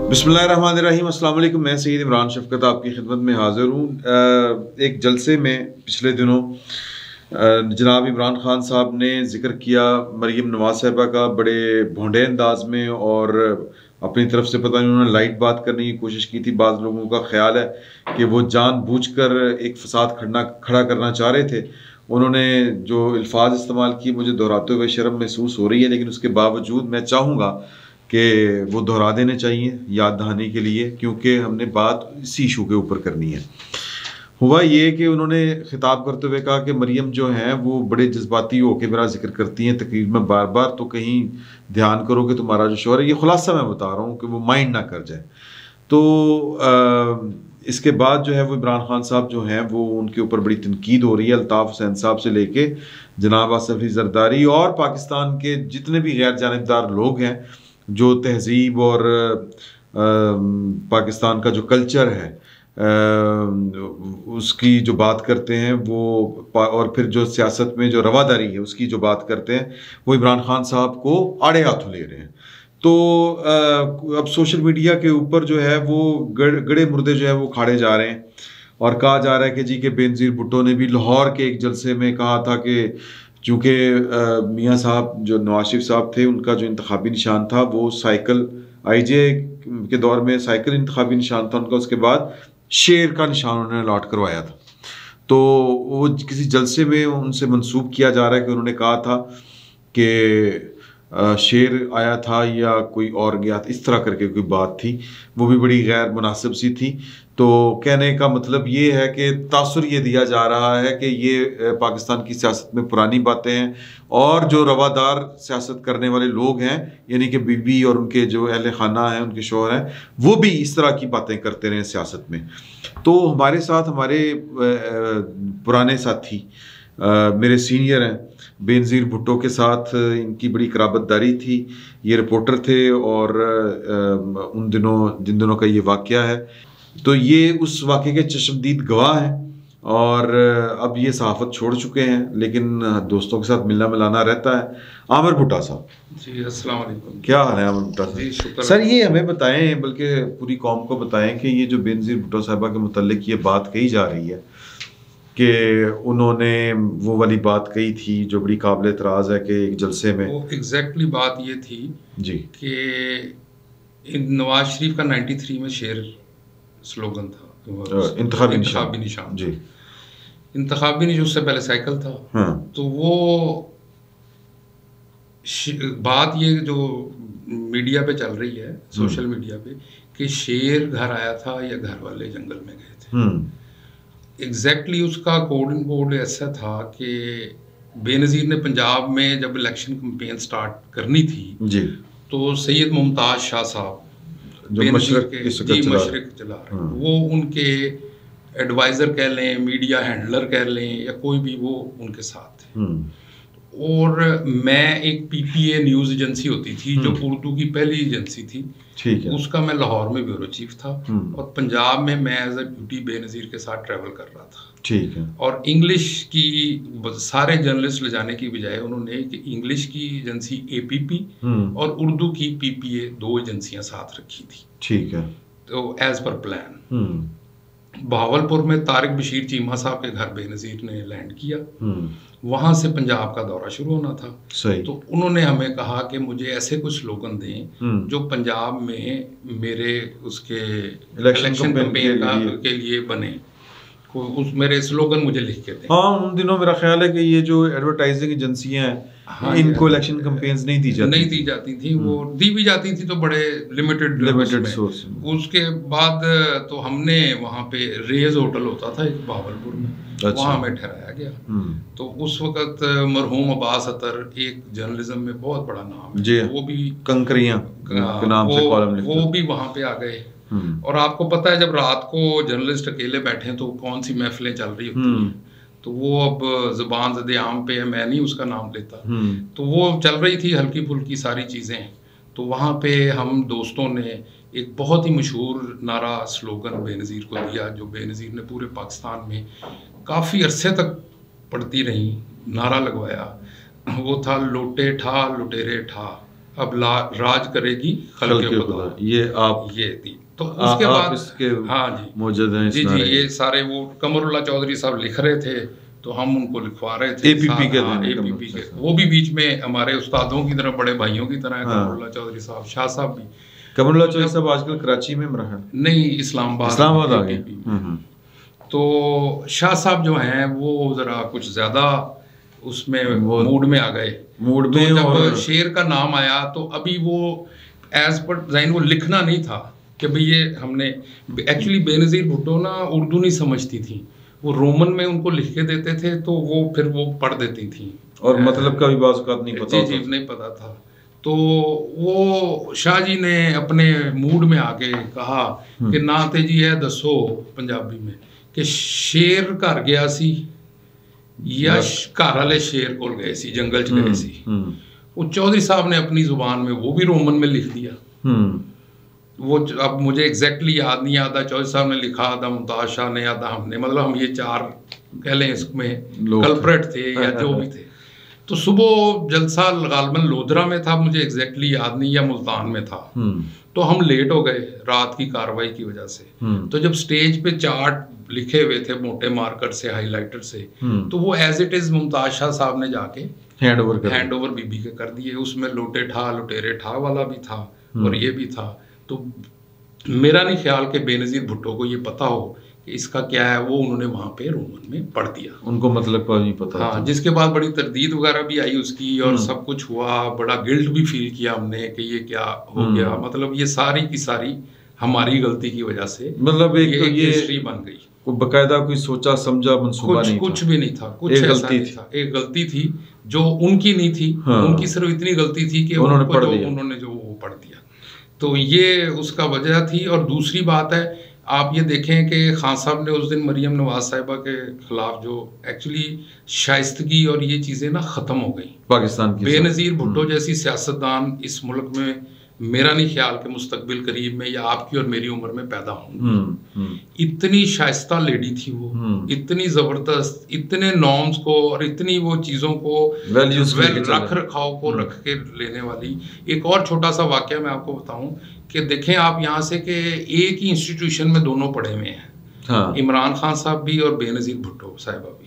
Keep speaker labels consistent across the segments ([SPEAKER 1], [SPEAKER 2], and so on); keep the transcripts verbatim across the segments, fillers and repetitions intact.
[SPEAKER 1] बिस्मिल्लाहिर्रहमानिर्रहीम, अस्सलाम वालेकुम। मैं सईद इमरान शफकत आपकी खिदमत में हाज़िर हूँ। एक जलसे में पिछले दिनों जनाब इमरान खान साहब ने ज़िक्र किया मरीम नवाज़ साहिबा का बड़े भोंडे अंदाज में, और अपनी तरफ से पता नहीं उन्होंने लाइट बात करने की कोशिश की थी। बाज़ लोगों का ख्याल है कि वो जानबूझकर एक फसाद खड़ना खड़ा करना चाह रहे थे। उन्होंने जो अल्फाज इस्तेमाल किए मुझे दोहराते हुए शर्म महसूस हो रही है, लेकिन उसके बावजूद मैं चाहूँगा कि वो दोहरा देने चाहिए याद दहानी के लिए, क्योंकि हमने बात इसी इशू के ऊपर करनी है। हुआ ये कि उन्होंने खिताब करते हुए कहा कि मरियम जो हैं वो बड़े जज्बाती होकर मेरा जिक्र करती हैं तकरीर में बार बार, तो कहीं ध्यान करो कि तुम्हारा जो शोर है, ये खुलासा मैं बता रहा हूँ कि वो माइंड ना कर जाए। तो आ, इसके बाद जो है वो इमरान खान साहब जो हैं वो उनके ऊपर बड़ी तनकीद हो रही है। अल्ताफ़ हुसैन साहब से लेके जनाब आसिफ अली जरदारी और पाकिस्तान के जितने भी गैर जानिबदार लोग हैं जो तहजीब और आ, पाकिस्तान का जो कल्चर है आ, उसकी जो बात करते हैं वो, और फिर जो सियासत में जो रवादारी है उसकी जो बात करते हैं, वो इमरान खान साहब को आड़े हाथों ले रहे हैं। तो आ, अब सोशल मीडिया के ऊपर जो है वो गड़, गड़े मुर्दे जो है वो खाड़े जा रहे हैं, और कहा जा रहा है कि जी के बेनज़ीर भुट्टो ने भी लाहौर के एक जलसे में कहा था कि चूँकि मियाँ साहब जो नवाज शरीफ साहब थे उनका जो इंतखाबी निशान था वो साइकिल, आई जे के दौर में साइकिल इंतखाबी निशान था उनका, उसके बाद शेर का निशान उन्होंने अलॉट करवाया था। तो वो किसी जलसे में उनसे मंसूब किया जा रहा है कि उन्होंने कहा था कि शेर आया था या कोई और गया था, इस तरह करके कोई बात थी, वो भी बड़ी गैर मुनासिब सी थी। तो कहने का मतलब ये है कि तासुर ये दिया जा रहा है कि ये पाकिस्तान की सियासत में पुरानी बातें हैं, और जो रवादार सियासत करने वाले लोग हैं यानी कि बीबी और उनके जो अहले खाना हैं, उनके शौहर हैं, वो भी इस तरह की बातें करते रहे सियासत में। तो हमारे साथ हमारे पुराने साथी आ, मेरे सीनियर हैं, बेनज़ीर भुट्टो के साथ इनकी बड़ी कराबतदारी थी, ये रिपोर्टर थे, और आ, उन दिनों जिन दिनों का ये वाक़या है, तो ये उस वाक़े के चश्मदीद गवाह हैं, और अब ये सहाफ़त छोड़ चुके हैं, लेकिन दोस्तों के साथ मिलना मिलाना रहता है। आमिर भुट्टा साहब
[SPEAKER 2] जी, अस्सलाम वालेकुम।
[SPEAKER 1] क्या हाल है आमिर भुट्टा साहब?
[SPEAKER 2] जी शुक्र।
[SPEAKER 1] सर ये हमें बताएं, बल्कि पूरी कौम को बताएं कि ये जो बेनज़ीर भुट्टो साहिबा के मुतल्लिक ये बात कही जा रही है कि उन्होंने वो वाली बात कही थी जो बड़ी काबिल एतराज़ है कि एक जलसे में,
[SPEAKER 2] वो एग्जैक्टली बात ये थी
[SPEAKER 1] जी
[SPEAKER 2] कि नवाज शरीफ का तिरानवे में शेर स्लोगन था,
[SPEAKER 1] इंतखाबी
[SPEAKER 2] इंतखाबी निशान
[SPEAKER 1] जी,
[SPEAKER 2] इंतखाबी निशान, उससे पहले साइकिल था।
[SPEAKER 1] हाँ।
[SPEAKER 2] तो वो बात ये जो मीडिया पे चल रही है, सोशल मीडिया पे, कि शेर घर आया था या घर वाले जंगल में गए थे। एग्जैक्टली exactly उसका कोड इन कोड ऐसा था कि बेनज़ीर ने पंजाब में जब इलेक्शन कैंपेन स्टार्ट करनी थी
[SPEAKER 1] जी,
[SPEAKER 2] तो सैयद मुमताज़ शाह साहब
[SPEAKER 1] जो मशरक के
[SPEAKER 2] जी मशरक चला रहे, वो उनके एडवाइज़र कह लें, मीडिया हैंडलर कह लें, या कोई भी, वो उनके साथ थे। और मैं एक पीपीए न्यूज़ एजेंसी होती थी जो उर्दू की पहली एजेंसी थी, ठीक है, उसका मैं लाहौर में ब्यूरो चीफ था, और पंजाब में मैं एज अ ड्यूटी बेनज़ीर के साथ ट्रैवल कर रहा था, ठीक है। और इंग्लिश की सारे जर्नलिस्ट ले जाने की बजाय उन्होंने कि इंग्लिश की एजेंसी एपीपी और उर्दू की पीपीए दो एजेंसियां साथ रखी थी, ठीक है। तो एज पर प्लान बहावलपुर में तारिक बशीर चीमा साहब के घर बेनज़ीर ने लैंड किया, वहाँ से पंजाब का दौरा शुरू होना था। सही। तो उन्होंने हमें कहा कि मुझे ऐसे कुछ स्लोगन दें जो पंजाब में मेरे उसके इलेक्शन कैंपेन का के लिए बने, उस मेरे स्लोगन मुझे लिख के दें।
[SPEAKER 1] हाँ, उन दिनों मेरा ख्याल है कि ये जो एडवर्टाइजिंग एजेंसियां हैं, हाँ, इनको इलेक्शन कैंपेन्स नहीं दी जाती
[SPEAKER 2] नहीं दी जाती थी, वो दी भी जाती थी तो बड़े लिमिटेड लिमिटेड सोर्स। उसके बाद तो हमने वहाँ पे रेज होटल होता था एक बहावलपुर में, अच्छा, वहाँ हमें ठहराया गया। तो उस वक्त मरहूम अब्बास अतर एक जर्नलिज्म में बहुत बड़ा नाम है, वो भी कंकरियां के नाम से कॉलम लिखते, वो भी वहाँ पे आ गए। और आपको पता है जब रात को जर्नलिस्ट अकेले बैठे हैं तो कौन सी महफिलें चल रही होती हैं, तो वो अब ज़बान ज़द आम पे है, मैं नहीं उसका नाम लेता, तो वो चल रही थी हल्की फुल्की सारी चीज़ें। तो वहाँ पे हम दोस्तों ने एक बहुत ही मशहूर नारा स्लोगन बेनज़ीर को दिया, जो बेनज़ीर ने पूरे पाकिस्तान में काफ़ी अरसे तक पढ़ती रही, नारा लगवाया, वो था लोटे ठा लुटेरे ठा اب راج کرے گی خلق خدا،
[SPEAKER 1] یہ آپ
[SPEAKER 2] یہ تھی. تو اس کے بعد
[SPEAKER 1] اس کے
[SPEAKER 2] ہاں جی
[SPEAKER 1] موجود ہیں.
[SPEAKER 2] جی جی یہ سارے وہ قمر اللہ چودھری صاحب لکھ رہے تھے تو ہم ان کو لکھوا رہے تھے.
[SPEAKER 1] اے پی پی کے
[SPEAKER 2] اے پی پی کے وہ بھی بیچ میں ہمارے استادوں کی طرح بڑے بھائیوں کی طرح قمر اللہ چودھری صاحب، شاہ صاحب بھی.
[SPEAKER 1] قمر اللہ چودھری صاحب آج کل کراچی میں مرحل
[SPEAKER 2] نہیں، اسلام آباد
[SPEAKER 1] اسلام آباد آ گئے.
[SPEAKER 2] تو شاہ صاحب جو ہیں وہ ذرا کچھ زیادہ اس میں موڈ میں آ گئے.
[SPEAKER 1] موڈ میں
[SPEAKER 2] جب شعر کا نام آیا تو ابھی وہ ایز پر ڈیزائن وہ لکھنا نہیں تھا کہ بھئی یہ ہم نے ایکچولی بے نظیر بھٹو نا اردو نہیں سمجھتی تھی، وہ رومن میں ان کو لکھ کے دیتے تھے تو وہ پھر وہ پڑھ دیتی تھیں
[SPEAKER 1] اور مطلب کا بھی بعض اوقات نہیں پتا.
[SPEAKER 2] جی جی نہیں پتا تھا. تو وہ شاہ جی نے اپنے موڈ میں آ کے کہا کہ ناتے جی ہے دسو پنجابی میں کہ شیر گھر گیا سی یا گھر والے شیر کول گئے سی، جنگل چ گئے سی. وہ چودھری صاحب نے اپنی زبان میں وہ بھی رومن میں لکھ دیا. وہ اب مجھے ایگزیکٹلی یاد نہیں آتا، چودھری صاحب نے لکھا، آدھا ممتاز شاہ نے، آدھا ہم نے، مطلب ہم یہ چار کہہ لیں اس میں کلپریٹ تھے یا جو بھی تھے. تو صبح جلسہ غالباً لودھرا میں تھا، مجھے ایگزیکٹلی یاد نہیں، یا ملتان میں تھا. تو ہم لیٹ ہو گئے رات کی کاروائی کی وجہ سے. تو جب سٹیج پہ چارٹ لکھے ہوئے تھے موٹے مارکر سے، ہائی لائٹر سے، تو وہ ایز اٹ از ممتاز شاہ صاحب نے جا کے
[SPEAKER 1] ہینڈ اوور
[SPEAKER 2] ہینڈ اوور بی بی کے کر دیے. اس میں لوٹے ٹھا لٹیرے ٹھا والا بھی تھا اور یہ بھی تھا. تو میرا نہیں خیال کہ بے نظیر بھٹو کو یہ پتا ہو کہ اس کا کیا ہے، وہ انہوں نے وہاں پہ رومن میں پڑھ دیا،
[SPEAKER 1] ان کو مطلب کا نہیں پتا.
[SPEAKER 2] ہاں جس کے بعد بڑی تردید وغیرہ بھی آئی اس کی اور سب کچھ ہوا، بڑا گلٹ بھی فیل کیا ہم نے کہ یہ کیا ہو گیا. مطلب یہ ساری کی ساری ہماری غلطی کی وجہ سے
[SPEAKER 1] مطلب ایک
[SPEAKER 2] ہسٹری بن گئی.
[SPEAKER 1] کوئی باقاعدہ کوئی سوچا سمجھا منصوبہ نہیں تھا،
[SPEAKER 2] کچھ بھی نہیں تھا، کچھ ایسا نہیں تھا. ایک غلطی تھی جو ان کی نہیں تھی، ان کی صرف اتنی غلطی تھی کہ انہوں نے جو وہ پڑھ دیا. تو یہ اس کا وجہ تھی. اور دوسری بات ہے، آپ یہ دیکھیں کہ خان صاحب نے اس دن مریم نواز صاحبہ کے خلاف جو ایکچولی شائستگی اور یہ چیزیں نا ختم ہو گئیں
[SPEAKER 1] پاکستان کی.
[SPEAKER 2] بے نظیر بھٹو جیسی سیاستدان اس ملک میں میرا نہیں خیال کہ مستقبل قریب میں یا آپ کی اور میری عمر میں پیدا ہوں گی. اتنی شائستہ لیڈی تھی وہ، اتنی زبردست، اتنے نارمز کو اور اتنی وہ چیزوں کو رکھ رکھاؤ کو رکھ کے لینے والی. ایک اور چھوٹا سا واقعہ میں آپ کو بتاؤں کہ دیکھیں آپ یہاں سے کہ ایک ہی انسٹیٹیوشن میں دونوں پڑھے ہوئے ہیں، عمران خان صاحب بھی اور بے نظیر بھٹو صاحبہ بھی.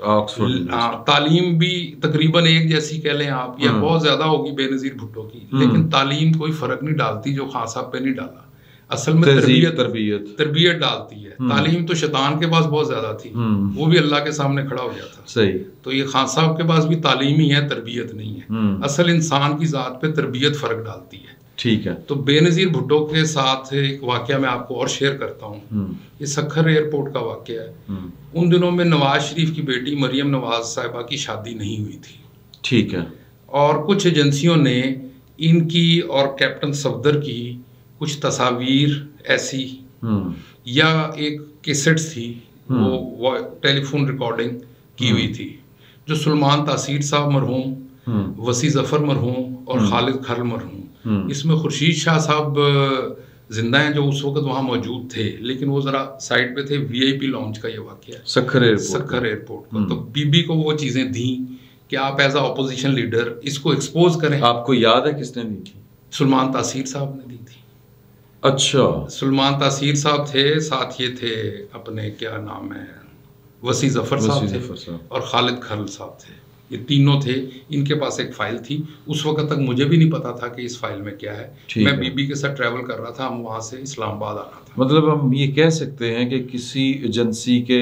[SPEAKER 2] تعلیم بھی تقریباً ایک جیسی کہہ لیں آپ، یا بہت زیادہ ہوگی بے نظیر بھٹو کی، لیکن تعلیم کوئی فرق نہیں ڈالتی جو خان صاحب پہ نہیں ڈالا. اصل میں تربیت تربیت تربیت ڈالتی ہے. تعلیم تو شیطان کے پاس بہت زیادہ تھی، وہ بھی اللہ کے سامنے کھڑا ہو جاتا.
[SPEAKER 1] صحیح. تو
[SPEAKER 2] یہ خان صاحب کے پاس بھی تعلیم ہی ہے، تربیت نہیں ہے. اصل انسان کی ذات پہ تربیت فرق ڈالتی ہے.
[SPEAKER 1] ٹھیک ہے.
[SPEAKER 2] تو بے نظیر بھٹو کے ساتھ ایک واقعہ میں آپ کو اور شیئر کرتا ہوں. یہ سکھر ایئرپورٹ کا واقعہ ہے. ان دنوں میں نواز شریف کی بیٹی مریم نواز صاحبہ کی شادی نہیں ہوئی تھی.
[SPEAKER 1] ٹھیک ہے.
[SPEAKER 2] اور کچھ ایجنسیوں نے ان کی اور کیپٹن صفدر کی کچھ تصاویر ایسی یا ایک کیسٹس تھی، وہ ٹیلی فون ریکارڈنگ کی ہوئی تھی، جو سلمان تاثیر صاحب مرحوم، وسیع ظفر مرحوم اور خالد کھرل مرحوم. اس میں خورشید شاہ صاحب زندہ ہیں جو اس وقت وہاں موجود تھے، لیکن وہ ذرا سائڈ پہ تھے. وی آئی پی لانچ کا یہ واقعہ ہے
[SPEAKER 1] سکھر ایئرپورٹ
[SPEAKER 2] سکھر ایئرپورٹ کا. تو بی بی کو وہ چیزیں دیں کہ آپ ایز اے اپوزیشن لیڈر اس کو ایکسپوز کریں.
[SPEAKER 1] آپ کو یاد ہے کس نے دی تھی؟
[SPEAKER 2] سلمان تاثیر صاحب نے دی تھی.
[SPEAKER 1] اچھا.
[SPEAKER 2] سلمان تاثیر صاحب تھے، ساتھ یہ تھے اپنے کیا نام ہے وسیع ظفر صاحب تھے اور خالد کھرل صاحب تھے. یہ تینوں تھے. ان کے پاس ایک فائل تھی. اس وقت تک مجھے بھی نہیں پتا تھا کہ اس فائل میں کیا ہے. میں بی بی کے ساتھ ٹریول کر رہا تھا، ہم وہاں سے اسلام آباد آنا تھا.
[SPEAKER 1] مطلب ہم یہ کہہ سکتے ہیں کہ کسی ایجنسی کے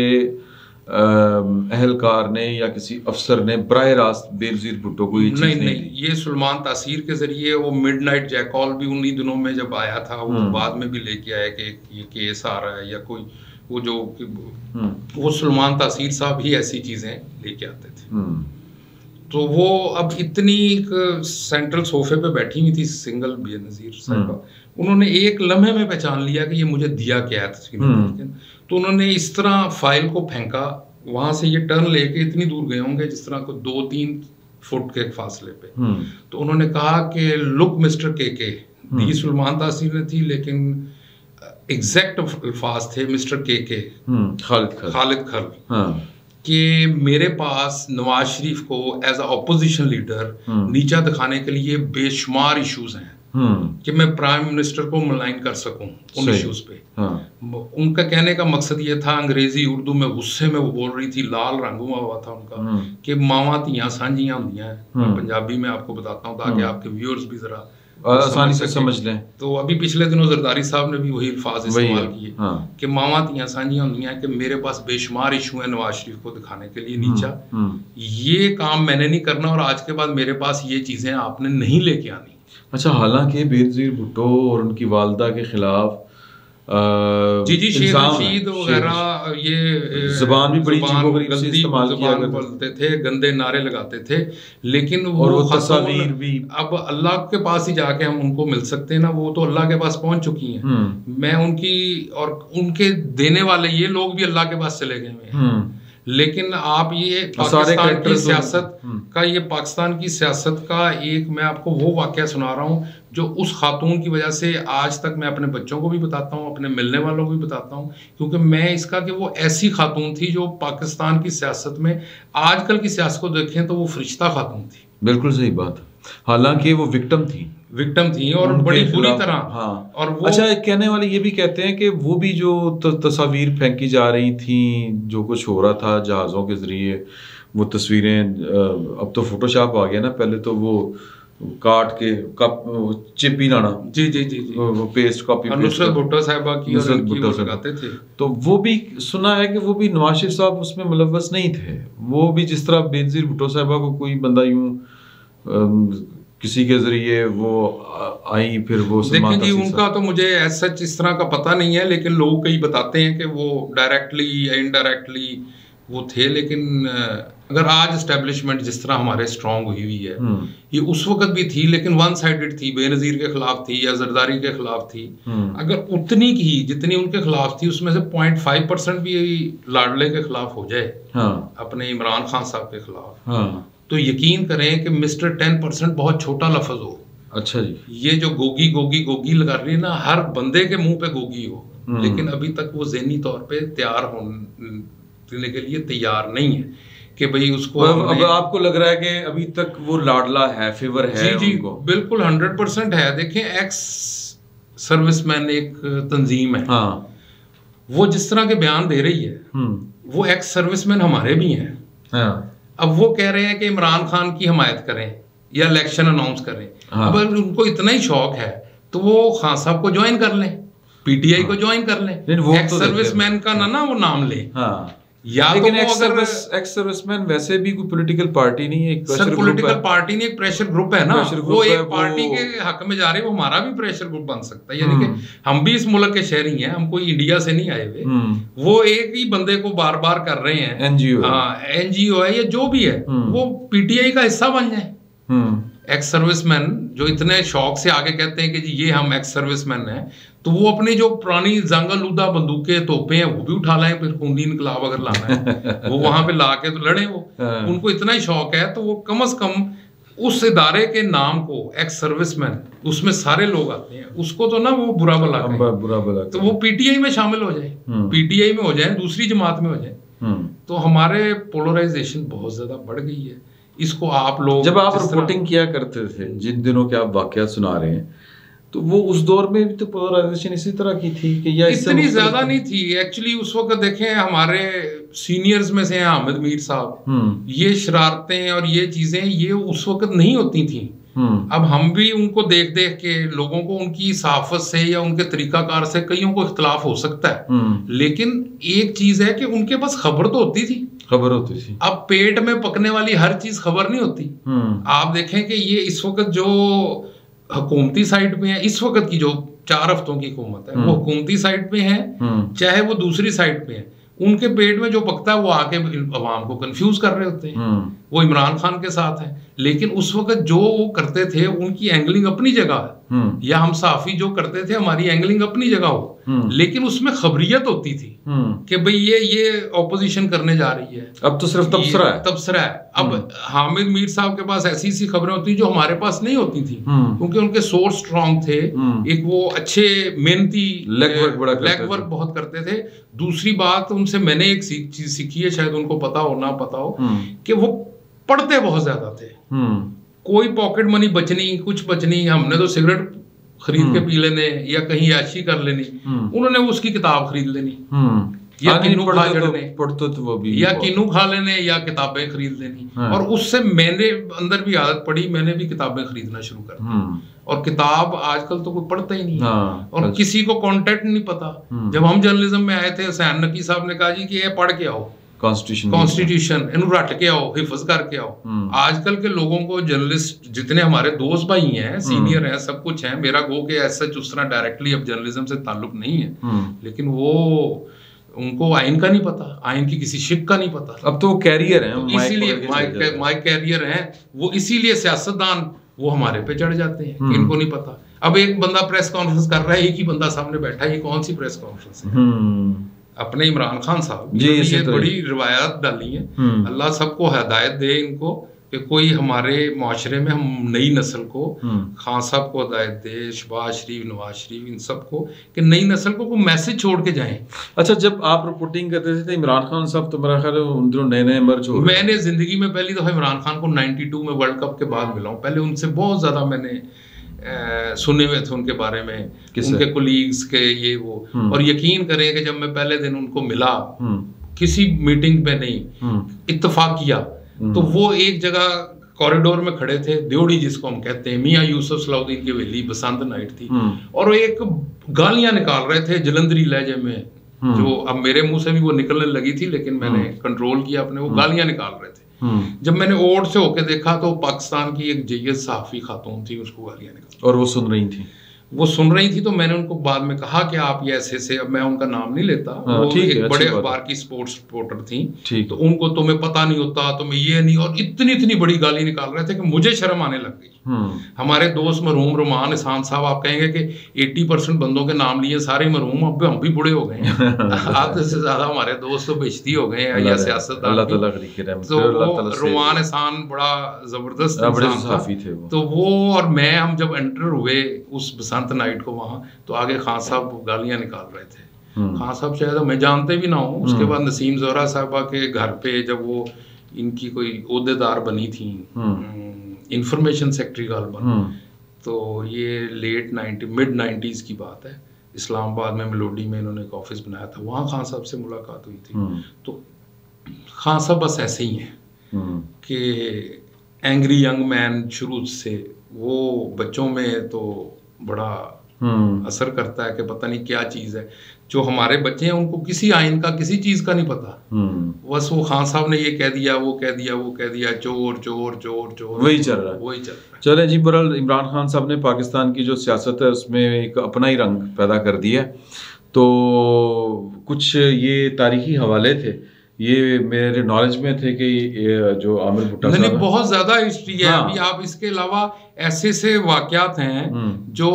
[SPEAKER 1] اہلکار نے یا کسی افسر نے براہ راست بے نظیر بھٹو کو یہ چیز
[SPEAKER 2] نہیں نہیں یہ سلمان تاثیر کے ذریعے وہ مڈ نائٹ جیکال بھی انہی دنوں میں جب آیا تھا، وہ بعد میں بھی لے کے آیا کہ یہ کیس آ رہا ہے یا کوئی وہ جو وہ سلمان تاثیر صاحب ہی ایسی چیزیں لے کے آتے تھے. تو وہ اب اتنی سینٹرل صوفے پہ بیٹھی ہوئی تھی سنگل بے نظیر صاحبہ، انہوں نے ایک لمحے میں پہچان لیا کہ یہ مجھے دیا کیا ہے. تو انہوں نے اس طرح فائل کو پھینکا، وہاں سے یہ ٹرن لے کے اتنی دور گئے ہوں گے جس طرح کو دو تین فٹ کے فاصلے پہ. تو انہوں نے کہا کہ لک مسٹر کے کے دی سلمان تاثیر نے تھی، لیکن ایگزیکٹ الفاظ تھے مسٹر کے کے خالد کھرل. کہ میرے پاس نواز شریف کو ایز اے اپوزیشن لیڈر نیچا دکھانے کے لیے بے شمار ایشوز ہیں کہ میں پرائم منسٹر کو ملائن کر سکوں ان ایشوز پہ. ان کا کہنے کا مقصد یہ تھا, انگریزی اردو میں غصے میں وہ بول رہی تھی, لال رنگ ہوا ہوا تھا ان کا, کہ ماواں تیاں سانجیاں ہوندیاں ہیں. میں پنجابی میں آپ کو بتاتا ہوں تاکہ آپ کے ویورز بھی ذرا
[SPEAKER 1] آسانی سے سمجھ لیں.
[SPEAKER 2] تو ابھی پچھلے دنوں زرداری صاحب نے بھی وہی الفاظ استعمال کیے کہ ماواں تیاں سانجیاں ہوندیاں ہیں, کہ میرے پاس بے شمار ایشو ہیں نواز شریف کو دکھانے کے لیے نیچا. یہ کام میں نے نہیں کرنا اور آج کے بعد میرے پاس یہ چیزیں آپ نے نہیں لے کے آنی.
[SPEAKER 1] اچھا, حالانکہ بینظیر بھٹو اور ان کی والدہ کے خلاف
[SPEAKER 2] جی جی شیخ رشید وغیرہ یہ
[SPEAKER 1] زبان بھی بڑی عجیب و غریب سے استعمال کیا
[SPEAKER 2] کرتے تھے, گندے نعرے لگاتے تھے, لیکن
[SPEAKER 1] اور وہ تصاویر بھی
[SPEAKER 2] اب اللہ کے پاس ہی جا کے ہم ان کو مل سکتے ہیں نا, وہ تو اللہ کے پاس پہنچ چکی ہیں. میں ان کی اور ان کے دینے والے یہ لوگ بھی اللہ کے پاس چلے گئے ہیں. لیکن آپ یہ پاکستان کی سیاست کا یہ پاکستان کی سیاست کا ایک میں آپ کو وہ واقعہ سنا رہا ہوں جو اس خاتون کی وجہ سے آج تک میں اپنے بچوں کو بھی بتاتا ہوں, اپنے ملنے والوں کو بھی بتاتا ہوں, کیونکہ میں اس کا کہ وہ ایسی خاتون تھی جو پاکستان کی سیاست میں آج کل کی سیاست کو دیکھیں تو وہ فرشتہ خاتون تھی.
[SPEAKER 1] بالکل صحیح بات, حالانکہ وہ وکٹم تھی
[SPEAKER 2] وکٹم تھی اور بڑی بری طرح.
[SPEAKER 1] ہاں, اور وہ اچھا کہنے والے یہ بھی کہتے ہیں کہ وہ بھی جو تصاویر پھینکی جا رہی تھیں, جو کچھ ہو رہا تھا جہازوں کے ذریعے, وہ تصویریں اب تو فوٹو شاپ آ گیا نا, پہلے تو وہ کاٹ کے چپ ہی لانا,
[SPEAKER 2] جی جی جی
[SPEAKER 1] وہ پیسٹ کاپی
[SPEAKER 2] نصرت بھٹو صاحبہ کی
[SPEAKER 1] نصرت بھٹو لگاتے
[SPEAKER 2] تھے.
[SPEAKER 1] تو وہ بھی سنا ہے کہ وہ بھی نواز شریف صاحب اس میں ملوث نہیں تھے. وہ بھی جس طرح بینظیر بھٹو صاحبہ کو کوئی بندہ یوں کسی کے ذریعے وہ آئی, پھر وہ
[SPEAKER 2] دیکھیں جی ان کا تو مجھے ایز سچ اس طرح کا پتہ نہیں ہے, لیکن لوگ کئی بتاتے ہیں کہ وہ ڈائریکٹلی یا انڈائریکٹلی وہ تھے. لیکن اگر آج اسٹیبلشمنٹ جس طرح ہمارے اسٹرانگ ہوئی ہوئی ہے, یہ اس وقت بھی تھی لیکن ون سائیڈڈ تھی, بے نظیر کے خلاف تھی یا زرداری کے خلاف تھی. اگر اتنی کی جتنی ان کے خلاف تھی اس میں سے پوائنٹ فائیو پرسینٹ بھی لاڈلے کے خلاف ہو جائے, اپنے عمران خان صاحب کے خلاف, تو یقین کریں کہ مسٹر ٹین پرسینٹ بہت چھوٹا لفظ ہو.
[SPEAKER 1] اچھا جی,
[SPEAKER 2] یہ جو گوگی گوگی گوگی لگا رہی ہے نا, ہر بندے کے منہ پہ گوگی ہو, لیکن ابھی تک وہ ذہنی طور پہ تیار ہونے کے لیے تیار نہیں ہے کہ بھئی اس کو.
[SPEAKER 1] اب آپ کو لگ رہا ہے کہ ابھی تک وہ لاڈلا ہے, فیور ہے
[SPEAKER 2] جی جی بالکل ہنڈریڈ پرسینٹ ہے. دیکھیں ایکس سروس مین ایک تنظیم ہے, وہ جس طرح کے بیان دے رہی ہے, وہ ایکس سروس مین ہمارے بھی ہیں. اب وہ کہہ رہے ہیں کہ عمران خان کی حمایت کریں یا الیکشن اناؤنس کریں. اب اگر ان کو اتنا ہی شوق ہے تو وہ خان صاحب کو جوائن کر لیں, پی ٹی آئی کو جوائن کر لیں. ایکس سروس مین کا نہ نا وہ نام لیں. یا
[SPEAKER 1] لیکن ایکس سروس مین ویسے بھی کوئی پولیٹیکل پارٹی نہیں ہے,
[SPEAKER 2] سر پولیٹیکل پارٹی نہیں, ایک پریشر گروپ ہے نا, وہ ایک پارٹی کے حق میں جا رہے ہیں, وہ ہمارا بھی پریشر گروپ بن سکتا ہے. یعنی کہ ہم بھی اس ملک کے شہری ہیں, ہم کوئی انڈیا سے نہیں آئے ہوئے. وہ ایک ہی بندے کو بار بار کر رہے ہیں, این جی او ہاں این جی او ہے یا جو بھی ہے, وہ پی ٹی آئی کا حصہ بن جائیں. ایکس سروس مین جو اتنے شوق سے آگے کہتے ہیں کہ جی یہ ہم ایکس سروس مین ہیں, تو وہ اپنی جو پرانی زنگ آلودہ بندوقیں توپیں ہیں وہ بھی اٹھا لائیں, پھر خونی انقلاب اگر لانا ہے وہ وہاں پہ لا کے تو لڑیں. وہ ان کو اتنا ہی شوق ہے, تو وہ کم از کم اس ادارے کے نام کو ایکس سروس مین, اس میں سارے لوگ آتے ہیں, اس کو تو نا وہ برا بلا
[SPEAKER 1] برا بلا
[SPEAKER 2] تو وہ پی ٹی آئی میں شامل ہو جائیں, پی ٹی آئی میں ہو جائیں, دوسری جماعت میں ہو جائیں. تو ہمارے پولرائزیشن بہت زیادہ بڑھ گئی ہے. اس کو آپ لوگ
[SPEAKER 1] جب آپ رپورٹنگ کیا کرتے تھے, جن دنوں کے آپ واقعات سنا رہے ہیں, تو وہ اس دور میں بھی تو پولرائزیشن اسی طرح کی تھی کہ یا
[SPEAKER 2] اتنی زیادہ نہیں تھی ایکچولی. اس وقت دیکھیں ہمارے سینئرز میں سے ہیں حامد میر صاحب, یہ شرارتیں اور یہ چیزیں یہ اس وقت نہیں ہوتی تھیں. اب ہم بھی ان کو دیکھ دیکھ کے لوگوں کو ان کی صحافت سے یا ان کے طریقہ کار سے کئیوں کو اختلاف ہو سکتا ہے, لیکن ایک چیز ہے کہ ان کے پاس خبر تو ہوتی تھی,
[SPEAKER 1] خبر ہوتی تھی.
[SPEAKER 2] اب پیٹ میں پکنے والی ہر چیز خبر نہیں ہوتی. آپ دیکھیں کہ یہ اس وقت جو حکومتی سائٹ پہ ہے, اس وقت کی جو چار ہفتوں کی حکومت ہے, وہ حکومتی سائٹ پہ ہے چاہے وہ دوسری سائٹ پہ ہے, ان کے پیٹ میں جو پکتا ہے وہ آ کے عوام کو کنفیوز کر رہے ہوتے ہیں. وہ عمران خان کے ساتھ ہیں، لیکن اس وقت جو وہ کرتے تھے ان کی اینگلنگ اپنی جگہ ہے، یا ہم صحافی جو کرتے تھے ہماری اینگلنگ اپنی جگہ ہو، لیکن اس میں خبریت ہوتی تھی کہ بھئی یہ یہ اپوزیشن کرنے جا رہی ہے.
[SPEAKER 1] اب تو صرف تبصرہ ہے
[SPEAKER 2] تبصرہ ہے. اب حامد میر صاحب کے پاس ایسی ایسی خبریں ہوتی جو ہمارے پاس نہیں ہوتی تھیں، کیونکہ ان کے سورس اسٹرانگ تھے، ایک وہ اچھے محنتی لیگ ورک بہت کرتے تھے. دوسری بات ان سے میں نے ایک چیز سیکھی ہے، شاید ان کو پتا ہو نہ پتا ہو، کہ وہ پڑھتے بہت زیادہ تھے. کوئی پاکٹ منی بچنی کچھ بچنی، ہم نے تو سگریٹ خرید کے پی لینے یا کہیں عیاشی کر لینی، انہوں نے اس کی کتاب خرید لینی، یا کینو کھا جڑنے یا کینو کھا لینے یا کتابیں خرید لینی. اور اس سے میں نے اندر بھی عادت پڑی، میں نے بھی کتابیں خریدنا شروع کر دی. اور کتاب آج کل تو کوئی پڑھتا ہی نہیں، اور کسی کو کانٹیکٹ نہیں پتا. جب ہم جرنلزم میں آئے تھے، حسین نقی صاحب نے کہا جی کہ یہ پڑھ کے آؤ کانسٹیٹیوشن، انہوں رٹ کے آؤ، حفظ کر کے آؤ. آج کل کے لوگوں کو جرنلسٹ جتنے ہمارے دوست بھائی ہیں، سینئر ہیں، سب کچھ ہیں، میرا گو کہ ایسا اس طرح ڈائریکٹلی اب جرنلزم سے تعلق نہیں ہے، لیکن وہ ان کو آئین کا نہیں پتا، آئین کی کسی شک کا نہیں پتا.
[SPEAKER 1] اب تو وہ کیریئر ہیں،
[SPEAKER 2] اسی لیے مائی کیریئر ہیں وہ، اسی لیے سیاستدان وہ ہمارے پہ چڑھ جاتے ہیں کہ ان کو نہیں پتا. اب ایک بندہ پریس کانفرنس کر رہا ہے، ایک ہی بندہ سامنے بیٹھا ہے، یہ کون سی پریس کانفرنس ہے؟ اپنے عمران خان صاحب یہ بڑی روایات ڈالی ہیں. اللہ سب کو ہدایت دے ان کو، کہ کوئی ہمارے معاشرے میں ہم نئی نسل کو، خان صاحب کو ہدایت دے، شہباز شریف، نواز شریف، ان سب کو، کہ نئی نسل کو کوئی میسج چھوڑ کے جائیں.
[SPEAKER 1] اچھا، جب آپ رپورٹنگ کرتے تھے عمران خان صاحب تو میرا خیال ہے ان دنوں نئے نئے مرج ہو رہے.
[SPEAKER 2] میں نے زندگی میں پہلی دفعہ عمران خان کو نائنٹی ٹو میں ورلڈ کپ کے بعد ملا ہوں. پہلے ان سے بہت زیادہ میں نے سنے ہوئے تھے ان کے بارے میں، ان کے کولیگز کے یہ وہ. اور یقین کریں کہ جب میں پہلے دن ان کو ملا، کسی میٹنگ پہ نہیں، اتفاق کیا، تو وہ ایک جگہ کوریڈور میں کھڑے تھے، دیوڑی جس کو ہم کہتے ہیں، میاں یوسف صلاح الدین کی حویلی، بسنت نائٹ تھی، اور وہ ایک گالیاں نکال رہے تھے جلندری لہجے میں، جو اب میرے منہ سے بھی وہ نکلنے لگی تھی لیکن میں نے کنٹرول کیا اپنے. وہ گالیاں نکال رہے تھے. جب میں نے اوٹ سے ہو کے دیکھا تو پاکستان کی ایک جیت صحافی خاتون تھی، اس کو گالیاں نکال،
[SPEAKER 1] اور وہ سن رہی تھی
[SPEAKER 2] وہ سن رہی تھی. تو میں نے ان کو بعد میں کہا کہ آپ یہ ایسے سے، اب میں ان کا نام نہیں لیتا، وہ ایک بڑے اخبار کی سپورٹس رپورٹر تھیں، تو ان کو تمہیں پتہ نہیں ہوتا، تمہیں یہ نہیں، اور اتنی اتنی بڑی گالی نکال رہے تھے کہ مجھے شرم آنے لگ گئی. ہمارے دوست مرحوم رومان احسان صاحب، آپ کہیں گے کہ ایٹی پرسینٹ بندوں کے نام لیے سارے مرحوم، اب ہم بھی بڑے ہو گئے ہیں، آدھے سے زیادہ ہمارے دوست تو بیشتی ہو گئے ہیں یا سیاست. تو رومان احسان بڑا زبردست صحافی تھے. تو وہ اور میں ہم جب انٹر ہوئے اس بسنت نائٹ کو وہاں، تو آگے خان صاحب گالیاں نکال رہے تھے. خان صاحب شاید میں جانتے بھی نہ ہوں. اس کے بعد نسیم زہرا صاحبہ کے گھر پہ جب وہ ان کی کوئی عہدے دار بنی تھیں، انفارمیشن سیکٹری غالباً، تو یہ لیٹ نائنٹی مڈ نائنٹیز کی بات ہے، اسلام آباد میں ملوڈی میں انہوں نے ایک آفس بنایا تھا، وہاں خان صاحب سے ملاقات ہوئی تھی. تو خان صاحب بس ایسے ہی ہیں کہ اینگری ینگ مین شروع سے، وہ بچوں میں تو بڑا اثر کرتا ہے کہ پتہ نہیں کیا چیز ہے. جو ہمارے بچے ہیں ان کو کسی آئین کا کسی چیز کا نہیں پتا، بس وہ خان صاحب نے یہ کہہ دیا، وہ کہہ دیا، وہ کہہ دیا، چور چور چور چور،
[SPEAKER 1] وہی چل رہا ہے
[SPEAKER 2] وہی چل رہا ہے.
[SPEAKER 1] چلے جی، برحال عمران خان صاحب نے پاکستان کی جو سیاست ہے اس میں ایک اپنا ہی رنگ پیدا کر دیا. تو کچھ یہ تاریخی حوالے تھے، یہ میرے نالج میں تھے کہ جو عامر بھٹا صاحب،
[SPEAKER 2] نہیں بہت زیادہ ہسٹری ہے. ابھی آپ اس کے علاوہ ایسے سے واقعات ہیں جو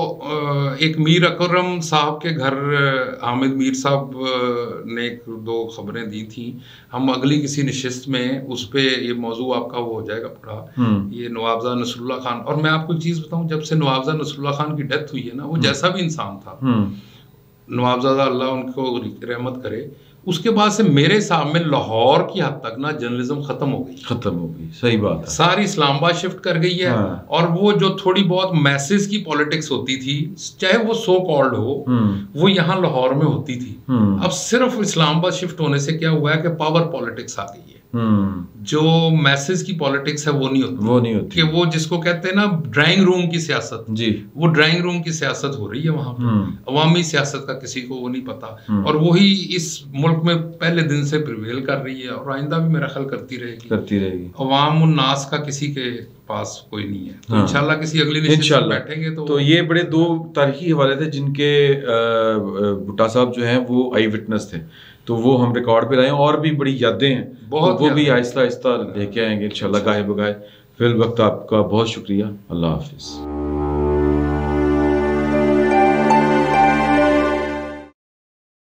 [SPEAKER 2] ایک میر اکرم صاحب کے گھر حامد میر صاحب نے ایک دو خبریں دی تھیں. ہم اگلی کسی نشست میں اس پہ یہ موضوع آپ کا وہ ہو جائے گا پڑا، یہ نوابزادہ نصر اللہ خان. اور میں آپ کو ایک چیز بتاؤں، جب سے نوابزادہ نصر اللہ خان کی ڈیتھ ہوئی ہے نا، وہ جیسا بھی انسان تھا، نوابزادہ اللہ ان کو رحمت کرے، اس کے بعد سے میرے حساب میں لاہور کی حد تک نا جرنلزم ختم ہو گئی
[SPEAKER 1] ختم ہو گئی صحیح بات ہے. ساری
[SPEAKER 2] اسلام آباد شفٹ کر گئی ہے. اور وہ جو تھوڑی بہت میسز کی پالیٹکس ہوتی تھی، چاہے وہ سو کالڈ ہو، وہ یہاں لاہور میں ہوتی تھی. اب صرف اسلام آباد شفٹ ہونے سے کیا ہوا ہے کہ پاور پالیٹکس آ گئی ہے. جو میسز کی پالیٹکس ہے وہ نہیں ہوتی، وہ نہیں ہوتی، کہ وہ جس کو کہتے ہیں نا ڈرائنگ روم کی سیاست، جی وہ ڈرائنگ روم کی سیاست ہو رہی ہے وہاں پہ. عوامی سیاست کا کسی کو وہ نہیں پتا، اور وہی اس ملک میں پہلے دن سے پریویل کر رہی ہے، اور آئندہ بھی میرا خیال کرتی رہے گی کرتی رہے گی عوام الناس کا کسی کے پاس کوئی نہیں ہے. تو انشاءاللہ کسی اگلی نشست میں بیٹھیں گے.
[SPEAKER 1] تو یہ بڑے دو تاریخی حوالے تھے جن کے بھٹا صاحب جو ہیں وہ آئی وٹنس تھے. تو وہ ہم ریکارڈ پہ لائیں. اور بھی بڑی یادیں ہیں
[SPEAKER 2] بہت،
[SPEAKER 1] وہ بھی آہستہ آہستہ لے کے آئیں گے انشاءاللہ گاہے بگاہے. فی الوقت آپ کا بہت شکریہ. اللہ حافظ.